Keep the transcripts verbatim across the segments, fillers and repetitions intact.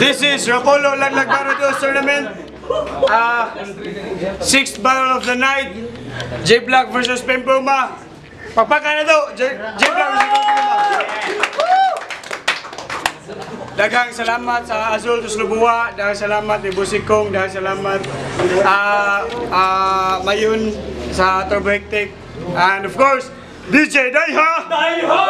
This is Rapolo Laglag Barados Tournament. Uh, sixth battle of the night. J Black versus Pempluma. Pagpaka na to. J, J Black versus Pempluma. Daghang salamat sa Azul Tuslubuwa. Daghang salamat ni Busikong. Daghang salamat uh, uh, Mayun sa Turbo Hectic. And of course, D J Daiha! Daiha!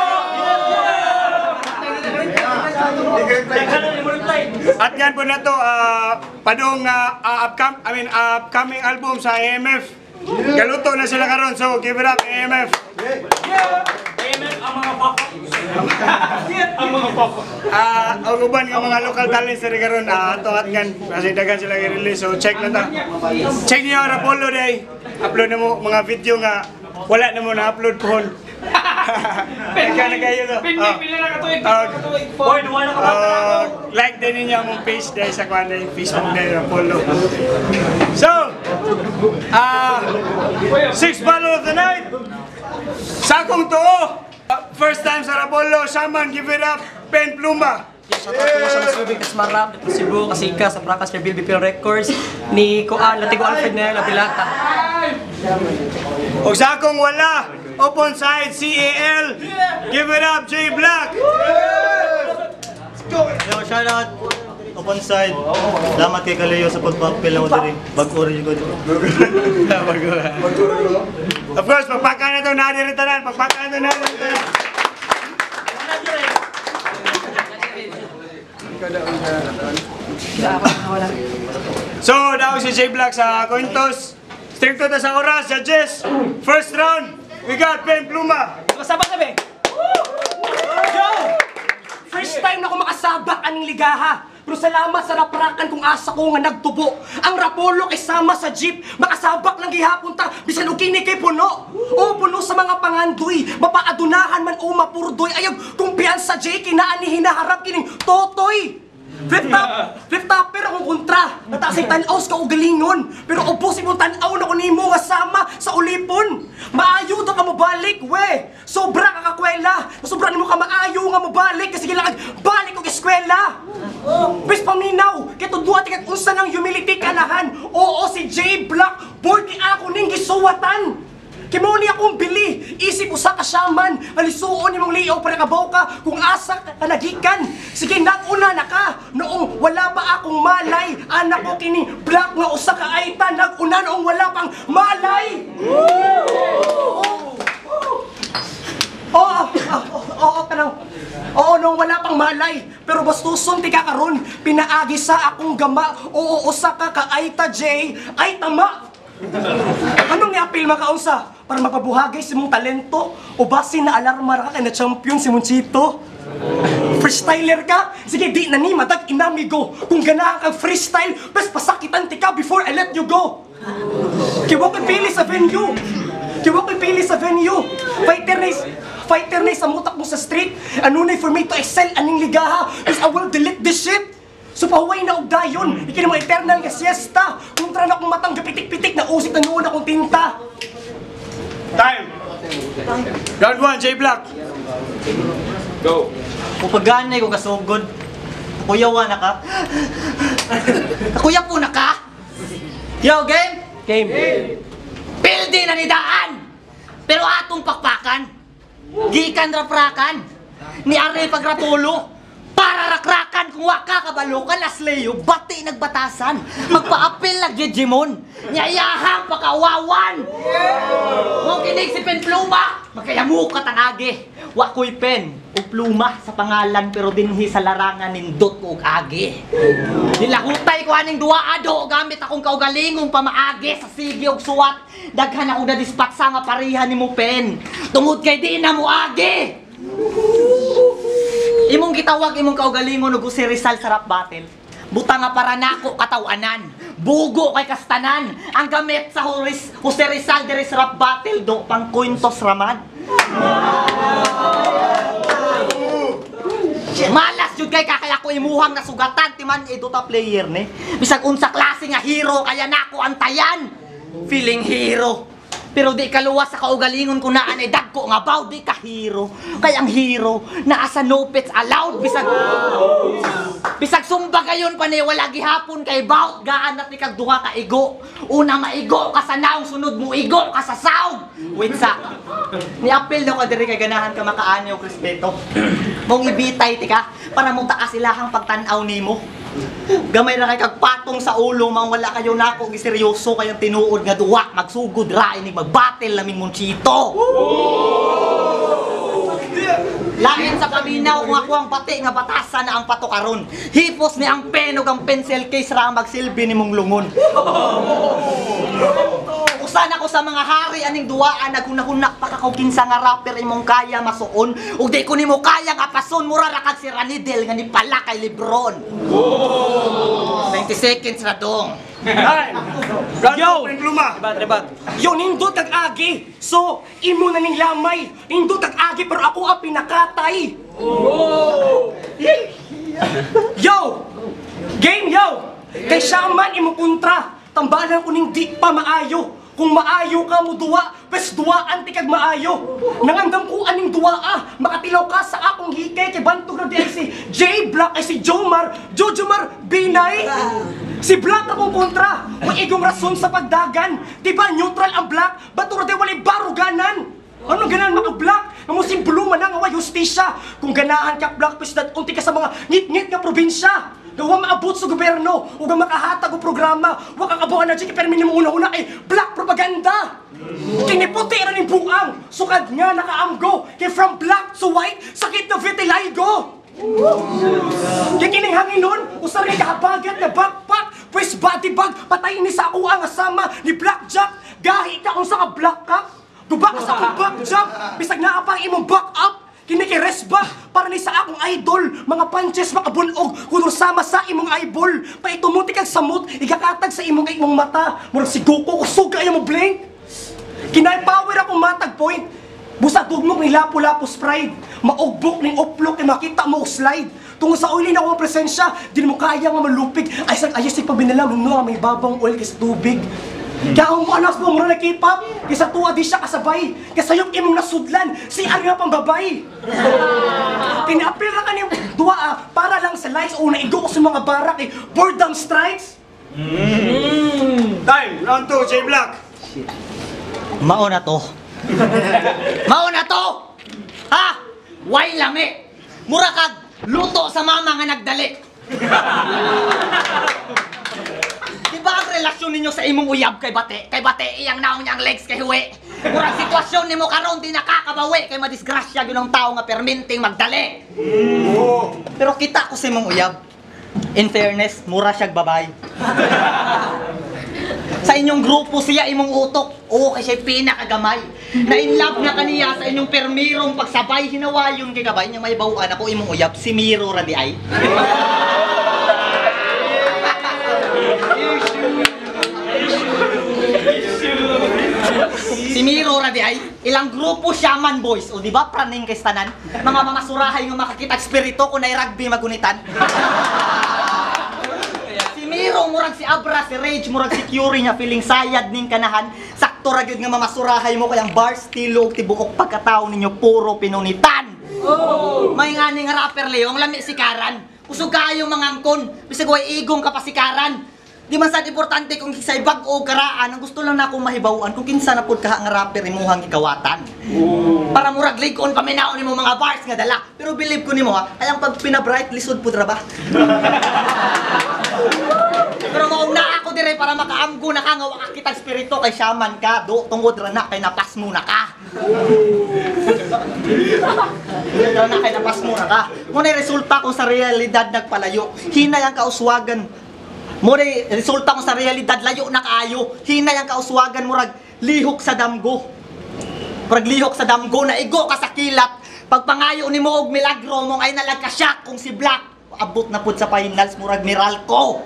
At yan po na to, uh, padong uh, uh, upcom I mean, uh, upcoming album sa A M F. Galuto na sila karon, so give it up A M F. A M F ang mga papa. Ang mga papa. Ah, uh, ang uban ng mga local talents na karon, ah, ato at ngan kasi daghan sila i-release, so check na ta. Check niyo ang Rapolo day. Upload na mo mga video nga wala na mo na-upload pohon. Pagka na kayo to. Pili na katuig. Boy, duwa na ka. Like din ninyo ang page dahil sa kwan na yung Facebook na Rapolo. So, ah, uh, sixth battle of the night. Sakong to. Uh, first time sa Rapolo, Shaman, give it up, Pempluma. Shout out po sa Masubig Kasmarap, ni Cebu, Kasika, sa Prakas, kay Bill B P Records, ni Kuan, Latigo Alfred na La Pilata. O sakong wala, open side C A L, give it up, J Black. Yo, shout out, open side. Salamat kay Kalayo sa pagpapil ng udiri. Bago rin ko dito. Of course, pagpaka na ito, nadiritanan, pagpaka na ito, nadiritanan. So, daw si J Black sa Cointos. Stricto na sa oras, judges. First round, we got Pempluma. Masabak na be! Yo! First time na ako makasabak aning ligaha. Pero salamat sa raprakan kung asa ko nga nagtubo. Ang Rapolo kay sama sa jeep, makasabak lang gihapon ta, bisan og kini kay puno. O puno sa mga pangandoy, mapaadunahan man o mapurdoy. Ayog, kumpiyansa J, kinaan ni hinaharap kining totoy. Flip top, flip topper akong kontra. Natasay tan-aws ka o galingon. Pero ubos imong tan-aw na ko nimo nga sama sa ulipon. Maayo daw ka mabalik, we. Sobra ka kakwela. Sobra nimo ka maayo nga mabalik kasi kailangan balik og eskwela. Bis paminaw, kay tudwa ti kag unsa nang humility kanahan. Oo si J Black, boy di ako ning gisuwatan. Kimo ni akong bili, isip usa ka shaman, alisuon nimong liyaw para kabaw ka kung asa ka nagikan. Sige naguna na ka, noong wala pa akong malay, anak ko kini Black nga usa ka aita, naguna noong wala pang malay. Oo, oo, kanang, oo, nung wala pang malay, pero bastuson ti ka karon, pinaagi sa akong gama, oo, usa ka ka aita J, ay tama. Anong i-appeal makaunsa? Para mapabuhagay si mong talento o base na alarma ka kay na champion si Monchito? Freestyler ka? Sige, di na ni matag inamigo. Kung ganahan kang freestyle, bes pasakitan ti ka before I let you go. Kiwa ko'y pili sa venue. Kiwa ko'y pili sa venue. Fighter na fighter na sa mutak mo sa street. Ano na for me to excel aning ligaha? Cause I will delete this shit. So pahuway na og dayon, iki na mga eternal nga siesta. Kontra na akong matang gapitik-pitik na usik na noon akong tinta. Time. Round one, J Black. Go. Pupaganay ko kasugod. Kuyawa na ka. Kakuya po na ka? Yo, game? Game. Pildi na nidaan! Pero atong pakpakan, gikan raprakan, ni Arnel Pagratulo. Para rakrakan kung waka kabalokan asleyo, bati nagbatasan. Magpa-apil na Gejimon. Nyayahang pakawawan. Kung kinig si Pempluma, magkayamukat ang agi. Wakoy pen o pluma sa pangalan pero dinhi sa larangan nindot o agi. Nilahutay ko aning duwaado gamit akong kaugalingong pamaagi sa sige og suwat. Daghan ako na dispatsa nga parihan ni mo pen. Tungod kay di na mo agi. Imong gitawag imong kaugalingon ug si Rizal sa rap battle. Buta nga para nako katawanan. Bugo kay kastanan. Ang gamit sa Horis Jose Rizal diri sa rap battle do pang Cointos raman. Malas jud kay kakaya ko imuhang nasugatan timan eduta player ni. Bisag unsa klase nga hero kaya nako antayan. Feeling hero. Pero di kaluwas sa kaugalingon ko naan ay dagko nga baw di ka hero. Kay ang hero naa sa no pets allowed bisag bisag sumba Pagayon pa ni wala gihapon kay baut gaan at ni kag duha ka igo. Una maigo ka sa naong, sunod mo igo ka sa saog. Wait sa. Ni apil daw ka diri kay ganahan ka makaanyo respeto. Mong ibitay tika para mo taas ilahang pagtan-aw nimo. Gamay ra kay kag patong sa ulo mang wala kayo nako giseryoso kayong tinuod nga duwa magsugod ra ini magbattle naming Monchito. Lain sa paminaw kung ako ang pati nga batasan na ang patukaron. Hipos ni ang pen ug ang pencil case ra ang magsilbi ni mong lungon. Usan ako sa mga hari aning duwaan naghunahuna pa ka kinsa nga rapper imong kaya masuon ug di ko nimo kaya nga pason mura ra kag si Ranidel nga ni pala kay Lebron. twenty seconds ra dong. Time! Yo! Ganto pluma! Yo, nindot kag agi. So, imo na ning lamay. Nindot kag agi pero ako ang pinakatay. Yo! Game, yo! Kay Shaman imo kontra. Tambalan ko ning di pa maayo. Kung maayo ka mo duwa, pes duwaan ti kag maayo. Nangandam ko aning duwa ah, makatilaw ka sa akong hikay kay bantog na di ay si J Black ay si Jomar, Jojomar Binay. Si Black akong kontra. Kung igong rason sa pagdagan, di ba neutral ang Black, batura di walay baruganan. Ano ganan mga Black? Amo simbolo man ang away justisya. Kung ganahan ka Black pes dat unti ka sa mga ngit-ngit nga probinsya. Gawa maabot sa gobyerno, o ga makahatag o programa, wag kang abuan na dyan, pero minimo una-una ay black propaganda! Kiniputi na rin buang, sukad nga nakaamgo, kay from black to white, sakit na vitiligo! Kaya kining hangin nun, usari kahabagat na backpack, pues body bag, patay ni sa ako ang asama ni Blackjack, gahi ka kung sa ka-black ka, guba ka sa akong backjack, bisag na apang imong back up, kinikires ba? Para ni sa akong idol, mga punches makabunog, kung sama sa imong eyeball, pa itumuti kag samot, igakatag sa imong imong mata, murag si Goku, usog kayo mo blink. Kinay power akong matag point, busa tugmok ni lapu-lapu sprite, maugbok ning uplok, kay makita mo slide. Tungo sa oil na akong presensya, di mo kaya nga malupig, ay sang ayos si pabinalam, no, may babang oil kasi tubig. Kaya ang anak mo mura na K-pop, kaysa tuwa di siya kasabay, kaysa yung imong nasudlan, si ang nga pang babay. Kinaapil na ka niyong duwa ah, para lang sa likes o naigo ko sa mga barak eh, boredom strikes. Mm. Time! Round two, J Black! Mao na to. Mao na to! Ha? Way lami! Mura kag luto sa mama nga nagdali. Diba ang relasyon ninyo sa imong uyab kay Bate? Kay Bate, iyang naong niyang legs kay Huwi. Murang sitwasyon nimo karon di nakakabawi kay madisgrasya gyud ang tao nga perminting magdali. Oh. Pero kita ko sa imong uyab. In fairness, mura siyag babay. Sa inyong grupo siya imong utok. Oo, kay siya pinakagamay. Na in love na kaniya sa inyong permirong pagsabay hinawayon kay gabay niya may bawaan ako imong uyab si Miro ra di ay. Si Miro ra di ay ilang grupo Shaman Boys o di ba praning kay tanan mga mamasurahay nga makakita espiritu kun ay rugby magunitan. Si Miro murag si Abra si Rage murag si Curie nga feeling sayad ning kanahan sakto ra gyud nga mamasurahay mo kay ang bar stilo ug tibuok pagkatao ninyo puro pinunitan. Oh. May nga ning rapper Leong lami si Karan usog kayo mangangkon bisag way igong kapasikaran. Di man sad importante kung kisay bag-o karaan, ang gusto lang na akong mahibawan kung kinsa na pud ka nga rapper imuhang gikawatan. Ooh. Para murag likon paminaw nimo mga bars nga dala. Pero believe ko nimo ha, ay ang pag pina-bright lisod pud ra ba? Pero maong na ako dire para makaamgo na ka nga wa kitag spirito kay Shaman ka, do tungod ra na kay napas mo na ka. Dira na kay napas mo na ka. Ngunay resulta ko sa realidad nagpalayo. Hinay ang kauswagan. Murag resulta ko sa realidad layo na kaayo. Hinay ang kauswagan murag lihok sa damgo. Murag lihok sa damgo na igo ka sa kilat. Pagpangayo nimo og milagro mong ay nalagkasyak kung si Black abot na pud sa finals murag Miralco.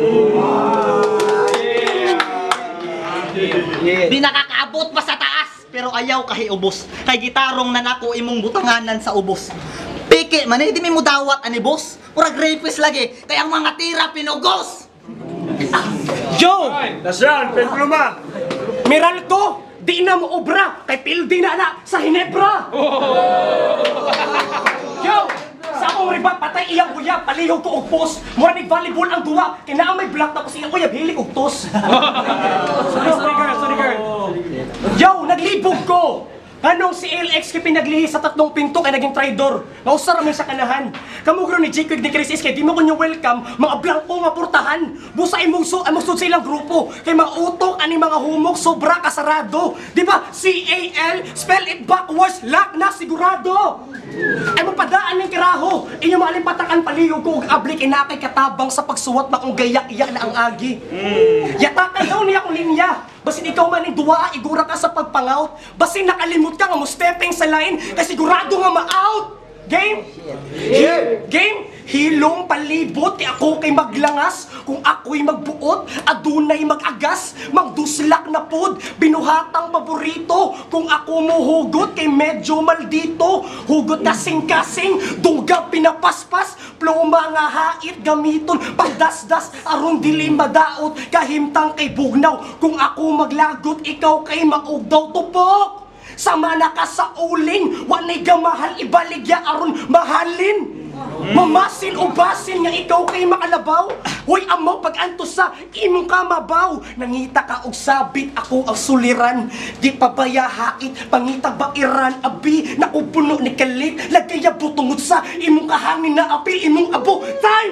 Yeah. Di nakakaabot pa sa taas pero ayaw kahi ubos. Kay gitarong na nako imong butanganan sa ubos. Piki man eh, di mi mo dawat ani boss. Murag rapist lagi kay ang mga tira pinugos. Yo! Last round, pen pluma! Miralco, di na mo obra, kay pildi na na sa Hinebra! Yo! Sa akong riba, patay iyang uyab, palihog ko og post. Mura ni volleyball ang duwa, kaya may block na ko siya uyab, hilig og tos. Sorry, sorry girl, sorry girl. Yo, naglibog ko! Anong si L X kay pinaglihi sa tatlong pinto kay naging traidor? Nausar raman sa kanahan. Kamugro ni Jacob ni Chris kay di mo kunyo welcome, mga blanco nga portahan. Busa imong so among sud sa ilang grupo kay mautok ani mga humok sobra kasarado. Di ba? C A L spell it backwards, lock na sigurado. Ay mapadaan ng kiraho. Inyo maalimpatakan palihog ko og abli kay nakay katabang sa pagsuwat na kung gayak-iyak na ang agi. Mm. Yatakan daw niya akong linya. Basin ikaw man yung duwa, igura ka sa pagpangout. Basin nakalimot ka nga mo stepping sa line, kay sigurado nga ma-out. Game? Yeah. Game? Hilong palibot, ti ako kay maglangas. Kung ako'y magbuot, adunay magagas. Magduslak na pod, binuhatang paborito. Kung ako mo hugot, kay medyo maldito. Hugot kasing-kasing, dunggab pinapaspas. Pluma nga hait gamiton, pagdasdas, aron dili madaot. Kahimtang kay bugnaw, kung ako maglagot, ikaw kay maugdaw tupok. Sama na ka sa uling, wanay gamahal ibaligya aron mahalin. Mamasin o basin nga ikaw kay makalabaw. Hoy amaw pag-anto sa imong kamabaw. Nangita ka og sabit ako ang suliran. Di pabayahait, pangitag bairan. Abi, nakupuno ni kalit. Lagaya butungod sa imong kahangin na api, imong abo. Time!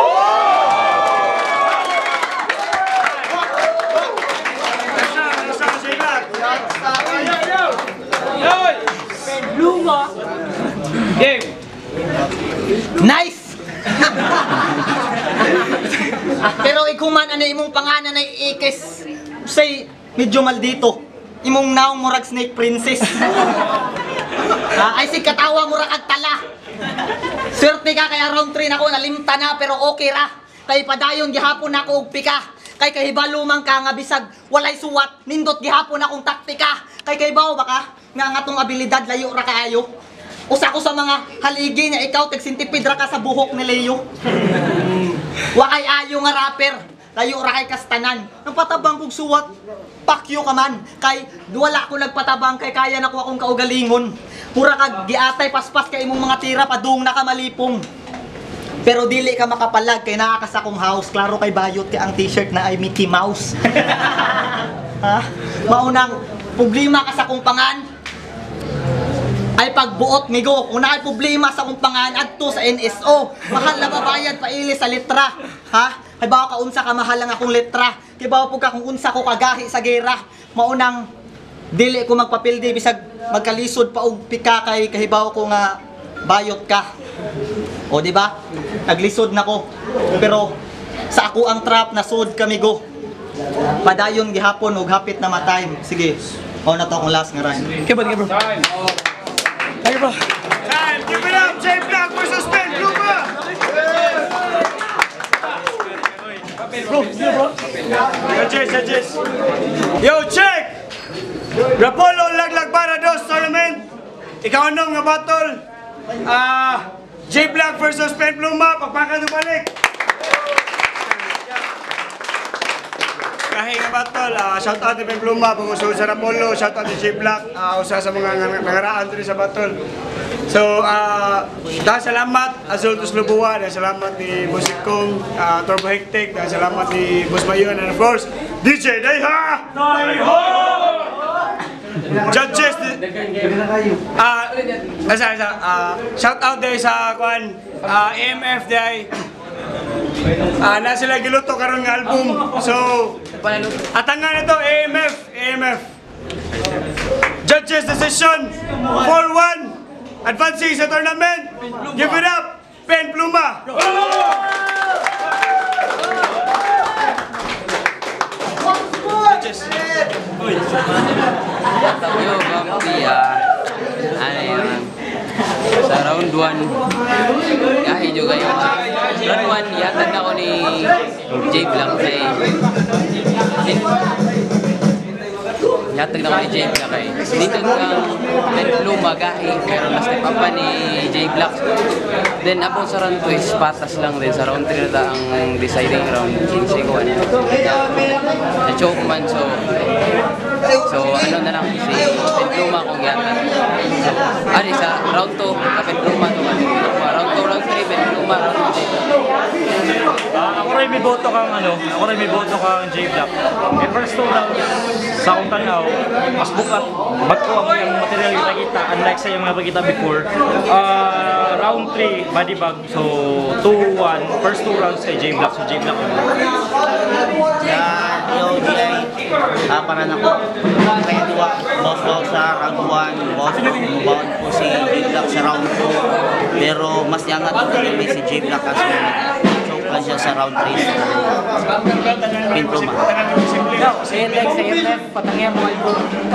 Luma. Game. Nice! Pero ikuman ano imong panganan ay ikis say medyo maldito. Imong naong murag snake princess. Ah, ay si katawa murag agtala. Swerte ka kaya round three nako nalimta na pero okay ra. Kay padayon gihapon nako og pika. Kay kahibalo man ka nga bisag walay suwat nindot gihapon akong taktika. Kay kaybaw baka nga nga tong abilidad layo ra kaayo. Usa ko sa mga haligi nga ikaw tagsintipid ra ka sa buhok ni Leo. Wa kay ayo nga rapper, layo ra kay kastanan. Nang patabang kog suwat, pakyo ka man. Kay wala ko nagpatabang kay kaya nako akong kaugalingon. Pura kag giatay paspas kay imong mga tira padung na ka malipong. Pero dili ka makapalag kay naa ka sa akong house. Klaro kay bayot kay ang t-shirt na ay Mickey Mouse. Ha? Maunang problema ka sa akong pangan. Ay pagbuot migo, kung naay problema sa akong pangan adto sa N S O. Mahal na babayad paili sa letra. Ha? Kay bawo ka unsa ka mahal lang akong letra. Kay bawo pug ka kung unsa ko kagahi sa gera. Maunang dili ko magpapildi bisag magkalisod pa og pika kay kahibaw ko nga bayot ka. O di ba? Naglisod na ko. Pero sa ako ang trap nasud kami go. Padayon gihapon og hapit na matime. Sige. O na to akong last nga rhyme. Okay, bro, okay, bro. Okay, bro. Time! Give it up! J Black versus Ben Pluma! Bro, sige, bro. Yo, Jess, yo, Jess. Yo, check! Rapolo Laglag para dos tournament. Ikaw anong nga battle? Ah, J Black versus Ben Pluma. Pagpakad balik. Kahit nga battle, uh, shout out ni Ben Pluma, pag-usul sa Rapolo, shout out ni J Black, uh, usa sa mga nangaraan dito sa battle. So, uh, dahil salamat, Azul Tuslubuwa, dahil salamat ni Boss Ikong, uh, Turbo Hectic, dahil salamat ni Boss Mayon, and of course, D J Daiha! Daiha! Judges, ah, uh, asa, asa, uh, shout out dahil sa, kwan, uh, A M F dahil, Ah, na sila giluto karon nga album. So, atangan ito A M F, A M F. Judges decision four one. Advancing sa tournament. Give it up, Ben Pluma. Judges. Yo, Bambi, ah, ano yun, sa round one, kahit juga yun. Round one, yatag ako ni J Black kay yatag na ako ni J Black kay dito kang Ben Pluma gahi, pero na-step up pa ni J Black. Then abong sa round two is patas lang din. Sa round three na ang deciding round kinsi ko ano na choke man, so so ano na lang si Ben Pluma kung yatag. So ari sa round two ka Ben Pluma to round two round Luma, round two. Ah, ako rin may boto kang ano, ako rin may boto kang J-Block. Eh, first two round, sa akong tanaw, mas bukat, bago ako yung material kita kita, unlike sa yung mga pagkita before. Ah, round three, body bag, so two one, first two rounds kay J-Block, so J-Block. Sa D O G I, ah, para na ko, kaya dua, boss boss sa round one, boss bound po si J-Block sa round two, pero mas yangat ko kami si J-Block kasi choke lang siya sa round three. Pinpluma. Sayang like sa M F, patangyan mo album.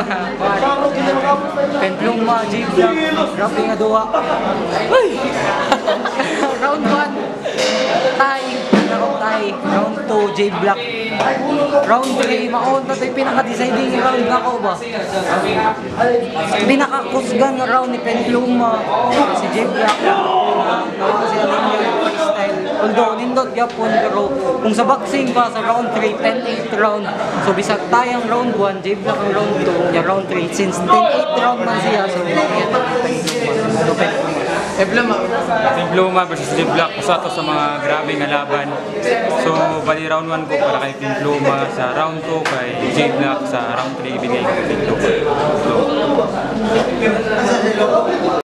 Penpluma, J-Block, grabe nga duwa. Uy! Round one, tie. Round tie. Round two, J-Block. Round three, maon na ito yung pinaka-deciding round na ko ba? Pinaka-kusgan na round ni Penpluma. Si J-Block. Nawa si Alinyo freestyle. Although, nindot yapon, pero kung sa boxing pa sa round three, ten eight round. So, bisag tayang round one, J-Block ang round two, yung round three. Since ten eight round man siya, so, yan ang Penpluma. Penpluma. Penpluma versus J-Block, usa to sa mga grabe nga laban. So, bali round one ko para kay Penpluma, sa round two kay J-Block, sa round three bigay ko kay Penpluma. So,